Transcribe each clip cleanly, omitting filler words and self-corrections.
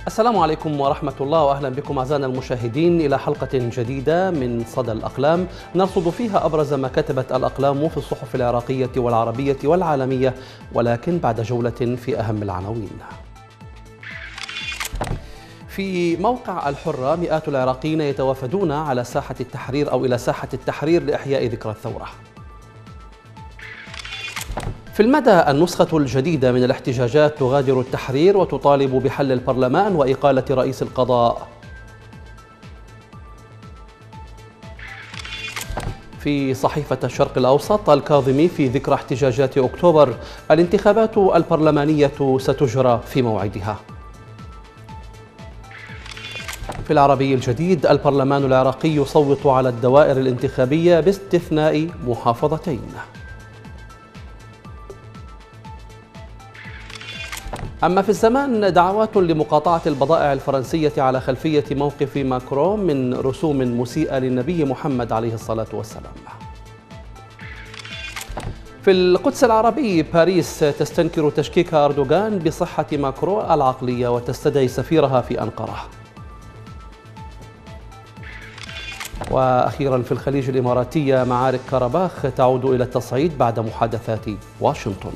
السلام عليكم ورحمة الله، وأهلا بكم أعزائنا المشاهدين إلى حلقة جديدة من صدى الأقلام نرصد فيها أبرز ما كتبت الأقلام في الصحف العراقية والعربية والعالمية، ولكن بعد جولة في أهم العناوين. في موقع الحرة مئات العراقيين يتوافدون على ساحة التحرير أو إلى ساحة التحرير لإحياء ذكرى الثورة. في المدى النسخة الجديدة من الاحتجاجات تغادر التحرير وتطالب بحل البرلمان وإقالة رئيس القضاء. في صحيفة الشرق الأوسط الكاظمي في ذكرى احتجاجات أكتوبر، الانتخابات البرلمانية ستجرى في موعدها. في العربي الجديد البرلمان العراقي يصوت على الدوائر الانتخابية باستثناء محافظتين. أما في الزمان دعوات لمقاطعة البضائع الفرنسية على خلفية موقف ماكرون من رسوم مسيئة للنبي محمد عليه الصلاة والسلام. في القدس العربي باريس تستنكر تشكيك أردوغان بصحة ماكرون العقلية وتستدعي سفيرها في أنقرة. وأخيرا في الخليج الإماراتية معارك كاراباخ تعود إلى التصعيد بعد محادثات واشنطن.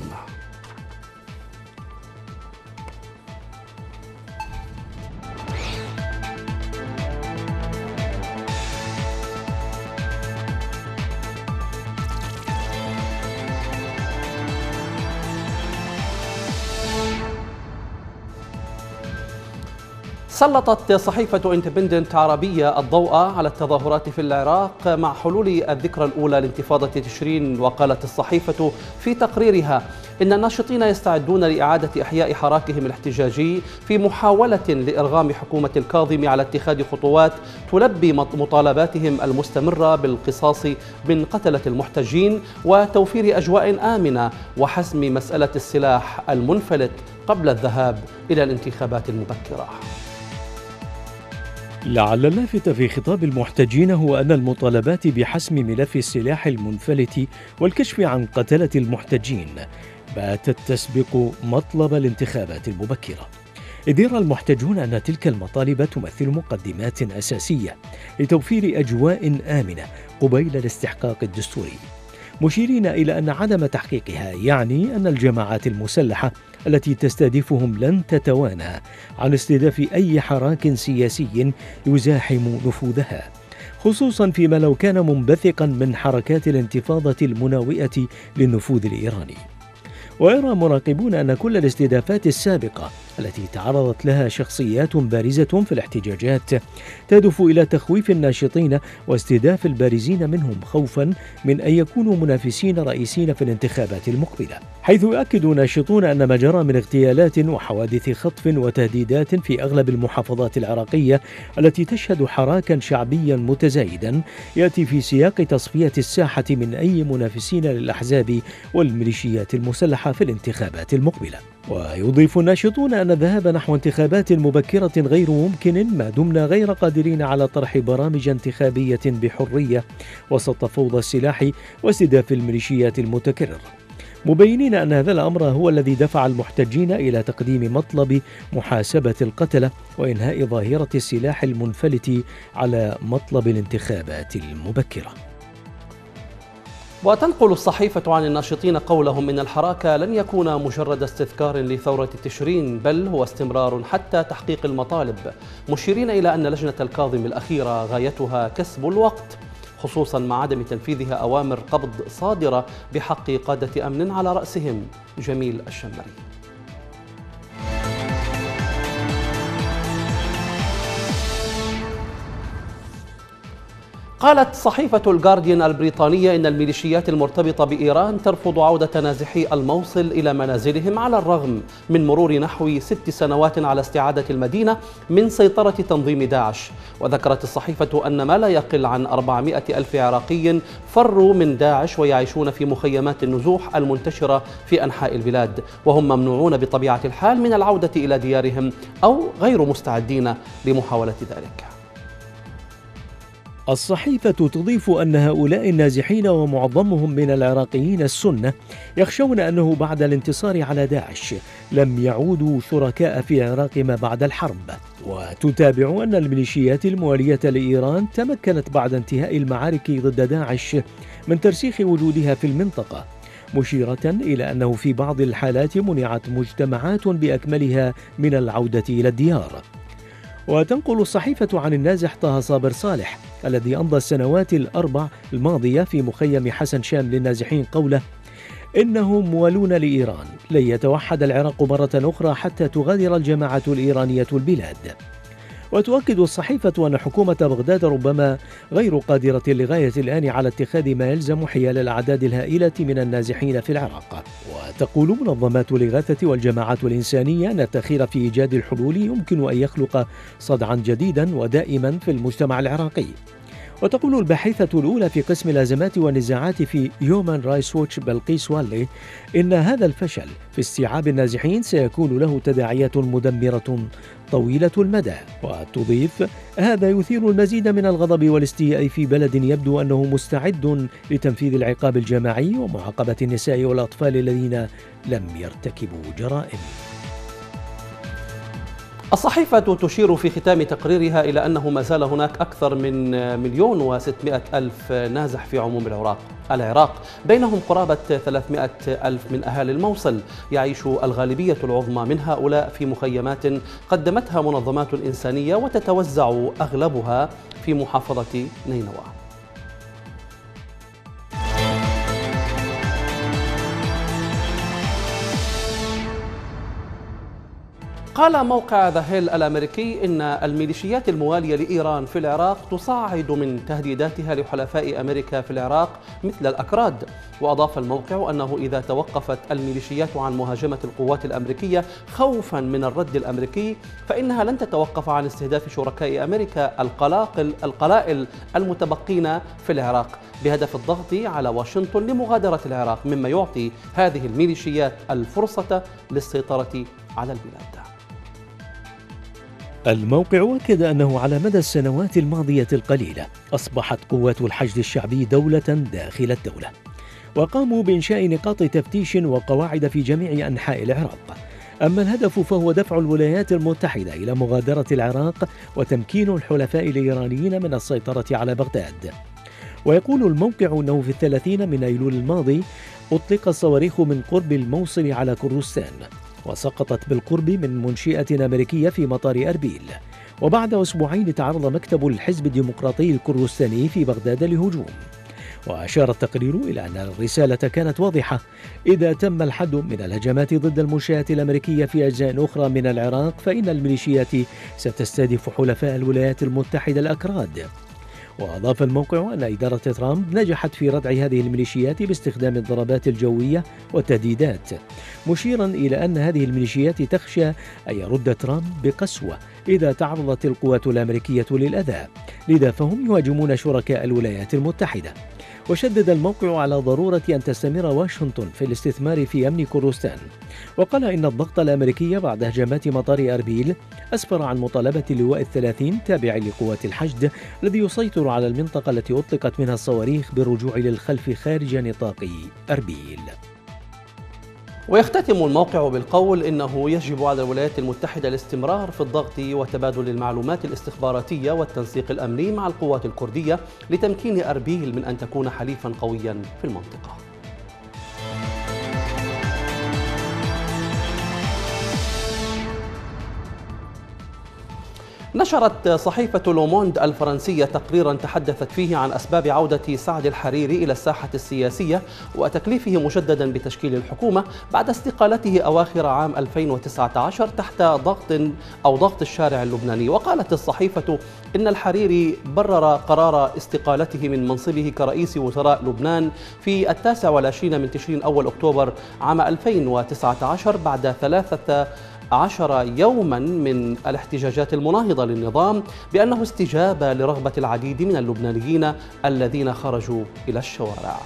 سلطت صحيفة اندبندنت عربية الضوء على التظاهرات في العراق مع حلول الذكرى الأولى لانتفاضة تشرين، وقالت الصحيفة في تقريرها إن الناشطين يستعدون لإعادة إحياء حراكهم الاحتجاجي في محاولة لإرغام حكومة الكاظمي على اتخاذ خطوات تلبي مطالباتهم المستمرة بالقصاص من قتلة المحتجين وتوفير أجواء آمنة وحسم مسألة السلاح المنفلت قبل الذهاب إلى الانتخابات المبكرة. لعل اللافت في خطاب المحتجين هو أن المطالبات بحسم ملف السلاح المنفلت والكشف عن قتلة المحتجين باتت تسبق مطلب الانتخابات المبكرة، إذ يرى المحتجون أن تلك المطالب تمثل مقدمات أساسية لتوفير أجواء آمنة قبيل الاستحقاق الدستوري، مشيرين إلى أن عدم تحقيقها يعني أن الجماعات المسلحة التي تستهدفهم لن تتوانى عن استهداف أي حراك سياسي يزاحم نفوذها، خصوصا فيما لو كان منبثقا من حركات الانتفاضة المناوئة للنفوذ الإيراني. ويرى مراقبون أن كل الاستهدافات السابقة التي تعرضت لها شخصيات بارزة في الاحتجاجات تهدف إلى تخويف الناشطين واستهداف البارزين منهم خوفا من أن يكونوا منافسين رئيسين في الانتخابات المقبلة، حيث يؤكد ناشطون أن ما جرى من اغتيالات وحوادث خطف وتهديدات في أغلب المحافظات العراقية التي تشهد حراكا شعبيا متزايدا يأتي في سياق تصفية الساحة من أي منافسين للأحزاب والميليشيات المسلحة في الانتخابات المقبلة. ويضيف الناشطون أن الذهاب نحو انتخابات مبكرة غير ممكن ما دمنا غير قادرين على طرح برامج انتخابية بحرية وسط فوضى السلاح واستهداف الميليشيات المتكرر، مبينين أن هذا الأمر هو الذي دفع المحتجين إلى تقديم مطلب محاسبة القتلة وإنهاء ظاهرة السلاح المنفلت على مطلب الانتخابات المبكرة. وتنقل الصحيفة عن الناشطين قولهم إن الحراك لن يكون مجرد استذكار لثورة تشرين، بل هو استمرار حتى تحقيق المطالب، مشيرين إلى أن لجنة الكاظم الأخيرة غايتها كسب الوقت، خصوصا مع عدم تنفيذها أوامر قبض صادرة بحق قادة أمن على رأسهم جميل الشمري. قالت صحيفة الجارديان البريطانية إن الميليشيات المرتبطة بإيران ترفض عودة نازحي الموصل إلى منازلهم على الرغم من مرور نحو 6 سنوات على استعادة المدينة من سيطرة تنظيم داعش. وذكرت الصحيفة أن ما لا يقل عن 400 ألف عراقي فروا من داعش ويعيشون في مخيمات النزوح المنتشرة في أنحاء البلاد، وهم ممنوعون بطبيعة الحال من العودة إلى ديارهم أو غير مستعدين لمحاولة ذلك. الصحيفة تضيف أن هؤلاء النازحين ومعظمهم من العراقيين السنة يخشون أنه بعد الانتصار على داعش لم يعودوا شركاء في العراق ما بعد الحرب. وتتابع أن الميليشيات الموالية لإيران تمكنت بعد انتهاء المعارك ضد داعش من ترسيخ وجودها في المنطقة، مشيرة إلى أنه في بعض الحالات منعت مجتمعات بأكملها من العودة إلى الديار. وتنقل الصحيفة عن النازح طه صابر صالح الذي أمضى السنوات الأربع الماضية في مخيم حسن شام للنازحين قوله: إنهم موالون لإيران، لن يتوحد العراق مرة أخرى حتى تغادر الجماعة الإيرانية البلاد. وتؤكد الصحيفة أن حكومة بغداد ربما غير قادرة لغاية الآن على اتخاذ ما يلزم حيال الأعداد الهائلة من النازحين في العراق. وتقول منظمات الإغاثة والجماعات الإنسانية أن التأخير في إيجاد الحلول يمكن أن يخلق صدعا جديدا ودائما في المجتمع العراقي. وتقول الباحثة الأولى في قسم الأزمات والنزاعات في هيومان رايتس ووتش بلقيس والي إن هذا الفشل في استيعاب النازحين سيكون له تداعيات مدمرة طويلة المدى. وتضيف: هذا يثير المزيد من الغضب والاستياء في بلد يبدو أنه مستعد لتنفيذ العقاب الجماعي ومعاقبة النساء والأطفال الذين لم يرتكبوا جرائم. الصحيفة تشير في ختام تقريرها إلى أنه ما زال هناك أكثر من 1,600,000 نازح في عموم العراق، بينهم قرابة 300,000 من أهالي الموصل. يعيش الغالبية العظمى من هؤلاء في مخيمات قدمتها منظمات إنسانية وتتوزع أغلبها في محافظة نينوى. قال موقع ذا هيل الأمريكي إن الميليشيات الموالية لإيران في العراق تصاعد من تهديداتها لحلفاء أمريكا في العراق مثل الأكراد. وأضاف الموقع أنه إذا توقفت الميليشيات عن مهاجمة القوات الأمريكية خوفا من الرد الأمريكي فإنها لن تتوقف عن استهداف شركاء أمريكا القلائل المتبقين في العراق بهدف الضغط على واشنطن لمغادرة العراق، مما يعطي هذه الميليشيات الفرصة للسيطرة على البلاد. الموقع أكد أنه على مدى السنوات الماضية القليلة أصبحت قوات الحشد الشعبي دولة داخل الدولة، وقاموا بإنشاء نقاط تفتيش وقواعد في جميع أنحاء العراق. أما الهدف فهو دفع الولايات المتحدة إلى مغادرة العراق وتمكين الحلفاء الإيرانيين من السيطرة على بغداد. ويقول الموقع أنه في 30 من أيلول الماضي أطلق الصواريخ من قرب الموصل على كردستان، وسقطت بالقرب من منشئة أمريكية في مطار أربيل. وبعد أسبوعين تعرض مكتب الحزب الديمقراطي الكردستاني في بغداد لهجوم. وأشار التقرير إلى أن الرسالة كانت واضحة: إذا تم الحد من الهجمات ضد المنشآت الأمريكية في أجزاء أخرى من العراق فإن الميليشيات ستستهدف حلفاء الولايات المتحدة الأكراد. وأضاف الموقع أن إدارة ترامب نجحت في ردع هذه الميليشيات باستخدام الضربات الجوية والتهديدات، مشيرا إلى أن هذه الميليشيات تخشى أن يرد ترامب بقسوة إذا تعرضت القوات الأمريكية للأذى، لذا فهم يهاجمون شركاء الولايات المتحدة. وشدد الموقع على ضرورة أن تستمر واشنطن في الاستثمار في أمن كردستان، وقال إن الضغط الأمريكي بعد هجمات مطار أربيل أسفر عن مطالبة اللواء 30 تابع لقوات الحشد الذي يسيطر على المنطقة التي أطلقت منها الصواريخ بالرجوع للخلف خارج نطاق أربيل. ويختتم الموقع بالقول إنه يجب على الولايات المتحدة الاستمرار في الضغط وتبادل المعلومات الاستخباراتية والتنسيق الأمني مع القوات الكردية لتمكين أربيل من أن تكون حليفا قويا في المنطقة. نشرت صحيفة لوموند الفرنسية تقريرا تحدثت فيه عن أسباب عودة سعد الحريري إلى الساحة السياسية وتكليفه مجددا بتشكيل الحكومة بعد استقالته أواخر عام 2019 تحت ضغط الشارع اللبناني. وقالت الصحيفة إن الحريري برر قرار استقالته من منصبه كرئيس وزراء لبنان في 29 من تشرين أول أكتوبر عام 2019 بعد 13 يوما من الاحتجاجات المناهضة للنظام بأنه استجابة لرغبة العديد من اللبنانيين الذين خرجوا إلى الشوارع.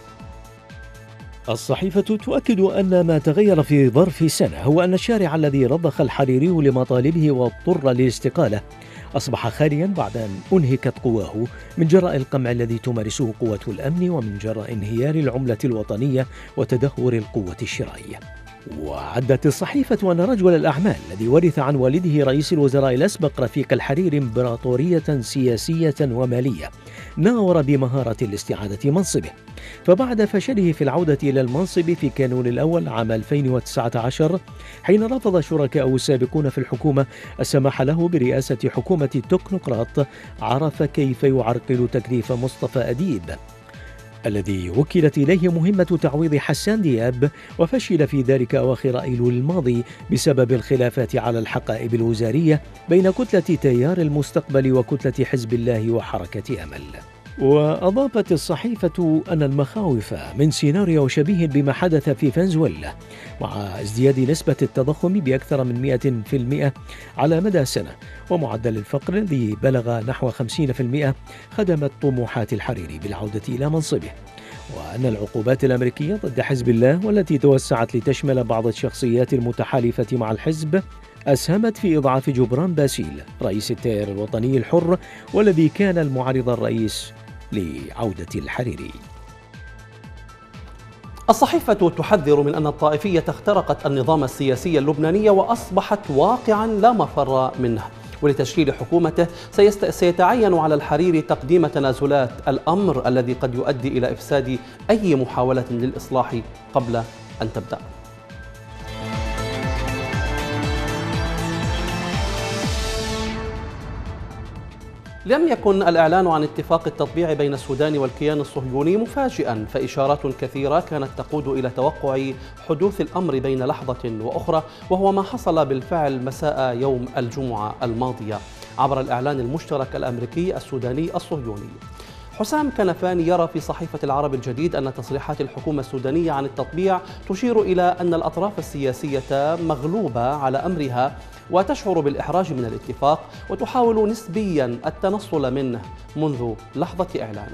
الصحيفة تؤكد أن ما تغير في ظرف سنة هو أن الشارع الذي رضخ الحريري لمطالبه واضطر للاستقالة أصبح خاليا بعد أن أنهكت قواه من جراء القمع الذي تمارسه قوة الأمن ومن جراء انهيار العملة الوطنية وتدهور القوة الشرائية. وعدت الصحيفة أن رجل الأعمال الذي ورث عن والده رئيس الوزراء الأسبق رفيق الحريري إمبراطورية سياسية ومالية ناور بمهارة لاستعادة منصبه، فبعد فشله في العودة إلى المنصب في كانون الأول عام 2019 حين رفض شركاءه السابقون في الحكومة السماح له برئاسة حكومة تكنوقراط، عرف كيف يعرقل تكليف مصطفى أديب الذي وكلت إليه مهمة تعويض حسان دياب، وفشل في ذلك أواخر أيلول الماضي بسبب الخلافات على الحقائب الوزارية بين كتلة تيار المستقبل وكتلة حزب الله وحركة أمل. وأضافت الصحيفة أن المخاوف من سيناريو شبيه بما حدث في فنزويلا مع ازدياد نسبة التضخم بأكثر من 100% على مدى سنة ومعدل الفقر الذي بلغ نحو 50% خدمت طموحات الحريري بالعودة إلى منصبه، وأن العقوبات الأمريكية ضد حزب الله والتي توسعت لتشمل بعض الشخصيات المتحالفة مع الحزب أسهمت في إضعاف جبران باسيل رئيس التيار الوطني الحر والذي كان المعارض الرئيس لعودة الحريري. الصحيفة تحذر من أن الطائفية اخترقت النظام السياسي اللبناني وأصبحت واقعا لا مفر منه، ولتشكيل حكومته سيتعين على الحريري تقديم تنازلات، الأمر الذي قد يؤدي إلى إفساد أي محاولة للإصلاح قبل أن تبدأ. لم يكن الإعلان عن اتفاق التطبيع بين السودان والكيان الصهيوني مفاجئا، فإشارات كثيرة كانت تقود إلى توقع حدوث الأمر بين لحظة وأخرى، وهو ما حصل بالفعل مساء يوم الجمعة الماضية عبر الإعلان المشترك الأمريكي السوداني الصهيوني. حسام كنفاني يرى في صحيفة العرب الجديد أن تصريحات الحكومة السودانية عن التطبيع تشير إلى أن الأطراف السياسية مغلوبة على أمرها وتشعر بالإحراج من الاتفاق وتحاول نسبيا التنصل منه منذ لحظة إعلانه.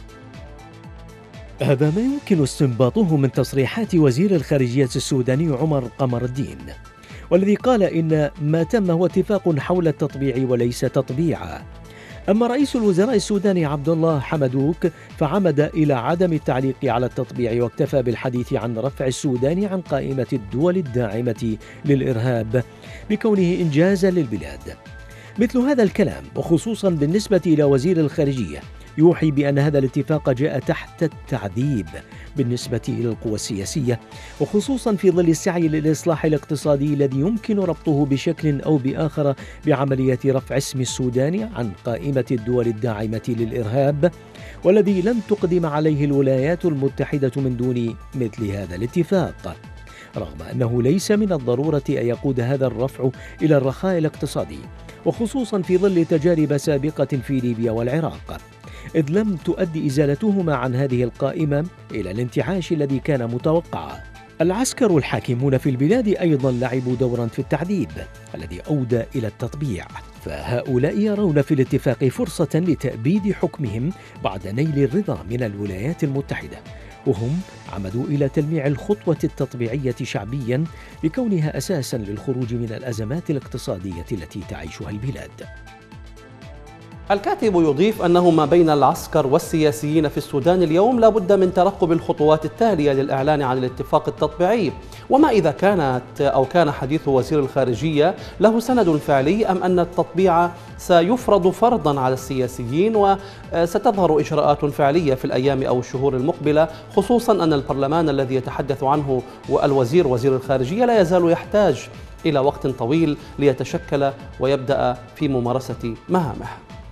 هذا ما يمكن استنباطه من تصريحات وزير الخارجية السوداني عمر قمر الدين، والذي قال إن ما تم هو اتفاق حول التطبيع وليس تطبيعا. أما رئيس الوزراء السوداني عبد الله حمدوك فعمد إلى عدم التعليق على التطبيع واكتفى بالحديث عن رفع السودان عن قائمة الدول الداعمة للإرهاب بكونه إنجازا للبلاد. مثل هذا الكلام وخصوصا بالنسبة إلى وزير الخارجية يوحي بأن هذا الاتفاق جاء تحت التعذيب بالنسبة إلى القوى السياسية، وخصوصا في ظل السعي للإصلاح الاقتصادي الذي يمكن ربطه بشكل أو بآخر بعملية رفع اسم السودان عن قائمة الدول الداعمة للإرهاب، والذي لن تقدم عليه الولايات المتحدة من دون مثل هذا الاتفاق، رغم أنه ليس من الضرورة أن يقود هذا الرفع إلى الرخاء الاقتصادي، وخصوصا في ظل تجارب سابقة في ليبيا والعراق، إذ لم تؤدي إزالتهما عن هذه القائمة إلى الانتعاش الذي كان متوقعا. العسكر الحاكمون في البلاد أيضا لعبوا دورا في التعذيب الذي أودى إلى التطبيع، فهؤلاء يرون في الاتفاق فرصة لتأبيد حكمهم بعد نيل الرضا من الولايات المتحدة، وهم عمدوا إلى تلميع الخطوة التطبيعية شعبيا لكونها أساسا للخروج من الأزمات الاقتصادية التي تعيشها البلاد. الكاتب يضيف أنه ما بين العسكر والسياسيين في السودان اليوم لا بد من ترقب الخطوات التالية للإعلان عن الاتفاق التطبيعي، وما إذا كان حديث وزير الخارجية له سند فعلي أم أن التطبيع سيفرض فرضا على السياسيين وستظهر إجراءات فعلية في الأيام أو الشهور المقبلة، خصوصا أن البرلمان الذي يتحدث عنه وزير الخارجية لا يزال يحتاج إلى وقت طويل ليتشكل ويبدأ في ممارسة مهامه.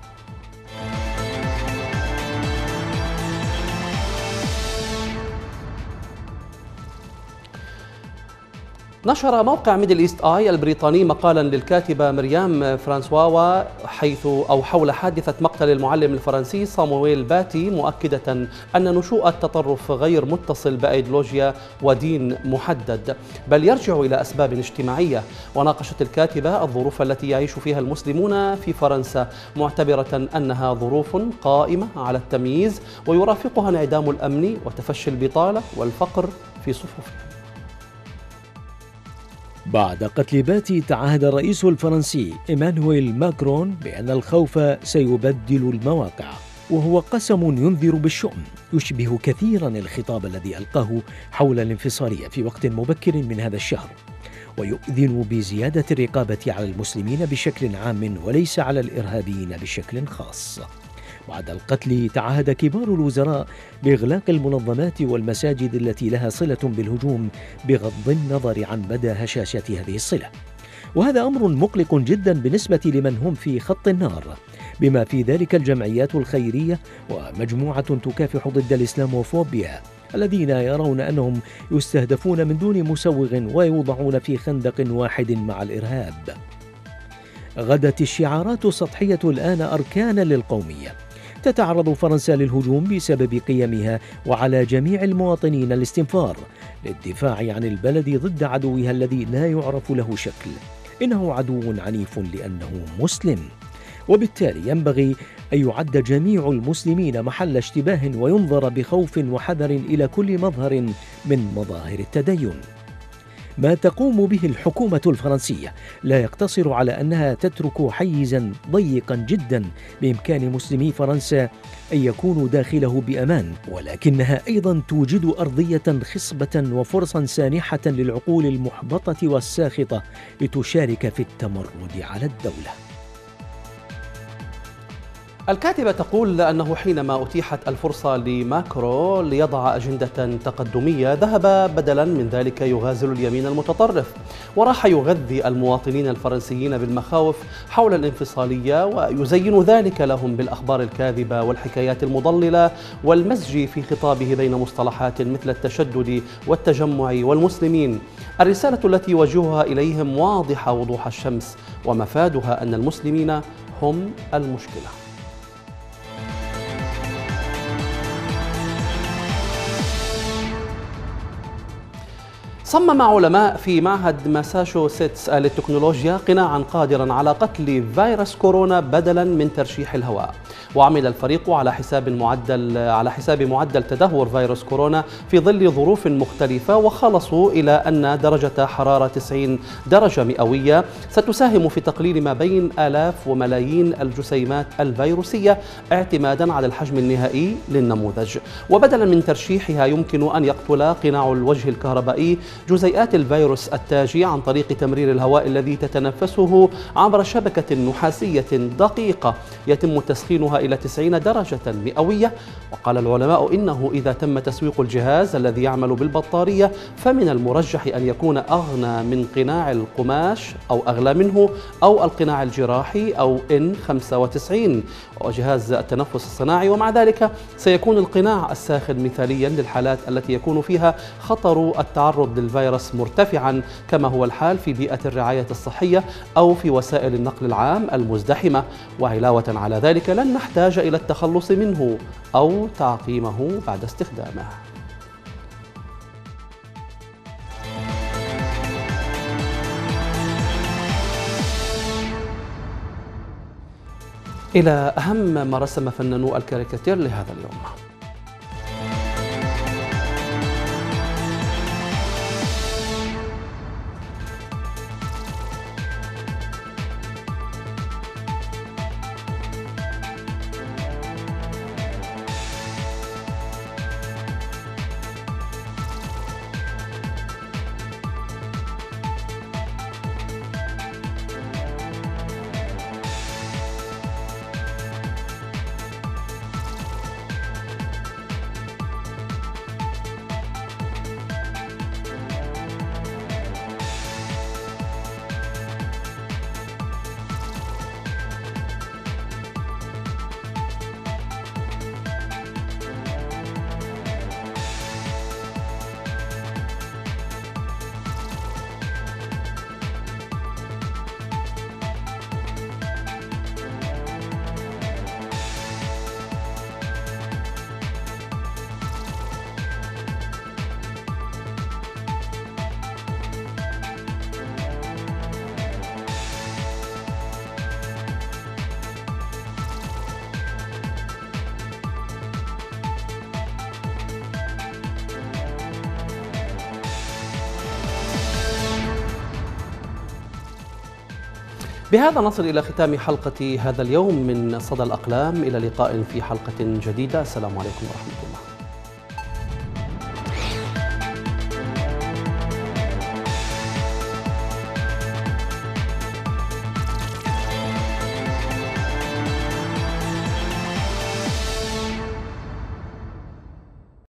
نشر موقع ميدل إيست آي البريطاني مقالا للكاتبة مريم فرانسواوا حول حادثة مقتل المعلم الفرنسي صامويل باتي، مؤكدة أن نشوء التطرف غير متصل بأيديولوجيا ودين محدد، بل يرجع إلى أسباب اجتماعية. وناقشت الكاتبة الظروف التي يعيش فيها المسلمون في فرنسا، معتبرة أنها ظروف قائمة على التمييز ويرافقها انعدام الأمن وتفشي البطالة والفقر في صفوفهم. بعد قتل باتي تعهد الرئيس الفرنسي إيمانويل ماكرون بأن الخوف سيبدل المواقع، وهو قسم ينذر بالشؤم يشبه كثيرا الخطاب الذي ألقاه حول الانفصالية في وقت مبكر من هذا الشهر، ويؤذن بزيادة الرقابة على المسلمين بشكل عام وليس على الإرهابيين بشكل خاص. بعد القتل تعهد كبار الوزراء بإغلاق المنظمات والمساجد التي لها صلة بالهجوم بغض النظر عن مدى هشاشة هذه الصلة، وهذا أمر مقلق جدا بالنسبة لمن هم في خط النار، بما في ذلك الجمعيات الخيرية ومجموعة تكافح ضد الإسلاموفوبيا الذين يرون أنهم يستهدفون من دون مسوغ ويوضعون في خندق واحد مع الإرهاب. غدت الشعارات السطحية الآن أركانا للقومية. تتعرض فرنسا للهجوم بسبب قيمها، وعلى جميع المواطنين الاستنفار للدفاع عن البلد ضد عدوها الذي لا يعرف له شكل. إنه عدو عنيف لأنه مسلم، وبالتالي ينبغي أن يعد جميع المسلمين محل اشتباه وينظر بخوف وحذر إلى كل مظهر من مظاهر التدين. ما تقوم به الحكومة الفرنسية لا يقتصر على أنها تترك حيزاً ضيقاً جداً بإمكان مسلمي فرنسا أن يكونوا داخله بأمان، ولكنها أيضاً توجد أرضية خصبة وفرصاً سانحة للعقول المحبطة والساخطة لتشارك في التمرد على الدولة. الكاتبة تقول أنه حينما أتيحت الفرصة لماكرو ليضع أجندة تقدمية ذهب بدلا من ذلك يغازل اليمين المتطرف، وراح يغذي المواطنين الفرنسيين بالمخاوف حول الانفصالية ويزين ذلك لهم بالأخبار الكاذبة والحكايات المضللة والمزج في خطابه بين مصطلحات مثل التشدد والتجمع والمسلمين. الرسالة التي يوجهها إليهم واضحة وضوح الشمس، ومفادها أن المسلمين هم المشكلة. صمم علماء في معهد ماساتشوستس للتكنولوجيا قناعا قادرا على قتل فيروس كورونا بدلا من ترشيح الهواء، وعمل الفريق على حساب معدل تدهور فيروس كورونا في ظل ظروف مختلفة، وخلصوا إلى أن درجة حرارة 90 درجة مئوية ستساهم في تقليل ما بين آلاف وملايين الجسيمات الفيروسية اعتمادا على الحجم النهائي للنموذج. وبدلا من ترشيحها يمكن أن يقتل قناع الوجه الكهربائي جزيئات الفيروس التاجي عن طريق تمرير الهواء الذي تتنفسه عبر شبكة نحاسية دقيقة يتم تسخينها إلى 90 درجة مئوية. وقال العلماء إنه إذا تم تسويق الجهاز الذي يعمل بالبطارية فمن المرجح أن يكون أغنى من قناع القماش أو أغلى منه، أو القناع الجراحي أو N95 وجهاز التنفس الصناعي. ومع ذلك سيكون القناع الساخن مثاليا للحالات التي يكون فيها خطر التعرض للفيروس مرتفعا، كما هو الحال في بيئة الرعاية الصحية أو في وسائل النقل العام المزدحمة. وعلاوة على ذلك لن نحتاج إلى التخلص منه أو تعقيمه بعد استخدامه. إلى أهم ما رسم فنانو الكاريكاتير لهذا اليوم. بهذا نصل إلى ختام حلقة هذا اليوم من صدى الأقلام. إلى لقاء في حلقة جديدة. السلام عليكم ورحمة الله.